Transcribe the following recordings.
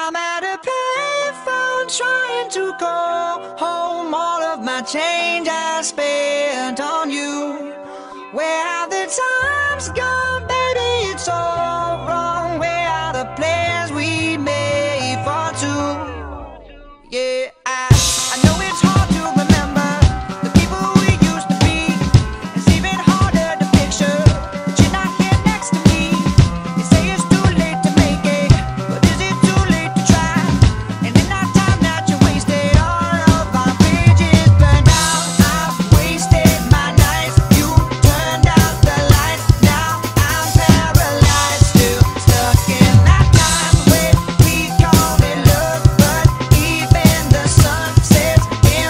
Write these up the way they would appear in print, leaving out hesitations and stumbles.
I'm at a payphone trying to call home. All of my change I spent on you. Where have the times gone, baby? It's all wrong. Where are the plans we made for two? Yeah, I know it's hard to remember the people we used to be. It's even harder to picture that you're not here next to me. They say it's too late to make it, but is it too late to try? And in that time that you wasted, all of our bridges burned out. I've wasted my nights, you turned out the lights. Now I'm paralyzed, still stuck in that time when we called it love, but even the sun sets in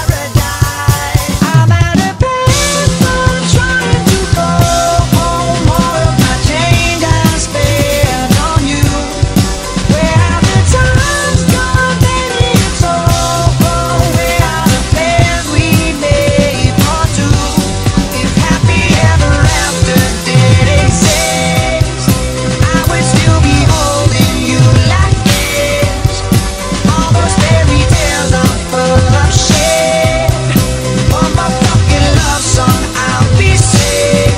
paradise. I'm at a payphone trying to go home. All of my change I spent on you. Where have the times gone, baby? It's all wrong. Where are the plans we made for two? If happy ever after did exist, I would still be holding you like this. All those fairy tales are full of shit. One more fucking love song, I'll be sick.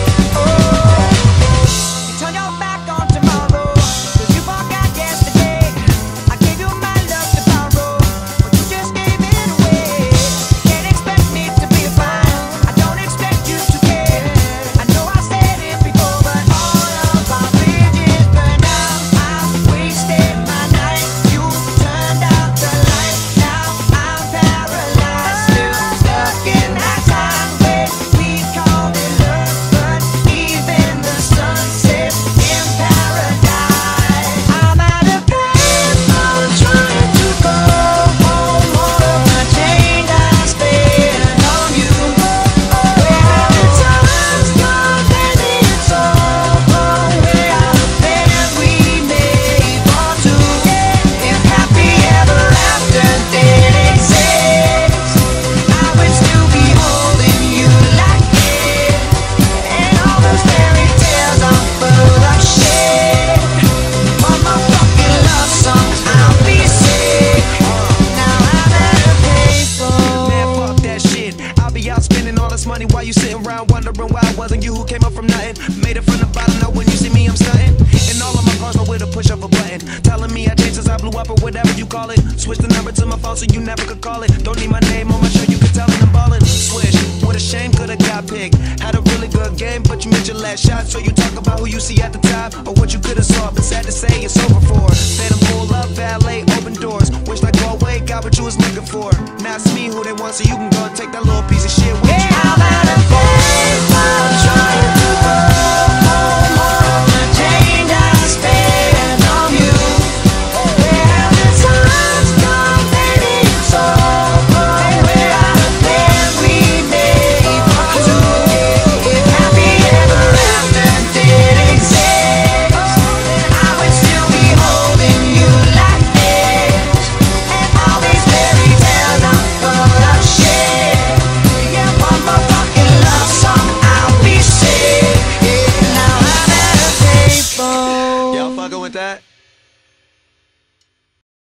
Oh, you turn your back on tomorrow, 'cause you forgot yesterday. I gave you my love to borrow, but you just gave it away. You can't expect me to be fine, I don't expect you to care. I know I said it before, but all of our bridges burned out. I've wasted my night, you turned out the lights. Now I'm paralyzed, still stuck in that time when we called it love, but even the sun sets in paradise. I'm at a payphone trying to go home. All of my change I spent on you. Where have the times gone, baby? It's all wrong. Where are the plans we made for two? If happy ever after did exist, I would still be holding you like this. And all those fairy tales are full of shit. One more fucking love song, I'll be sick. Now I'm at a payphone. Man, fuck that shit. I'll be out spending all this money while you sitting around wondering why it wasn't you who came up from nothing. Made it from the bottom, now when you see me, I'm stunting. And all of my cars know where to push up a button. Telling me I changed since I blew up or whatever you call it. Switch the number to my phone so you never could call it. Don't need my name on my shirt, you can tell that I'm ballin'. Switch, what a shame, could've got picked. Had a really good game, but you missed your last shot. So you talk about who you see at the top or what you could've saw. But sad to say, it's over for. Phantom pull up, valet, open doors. Wish I go away, got what you was looking for. Now it's me who they want, so you can go and take that little piece.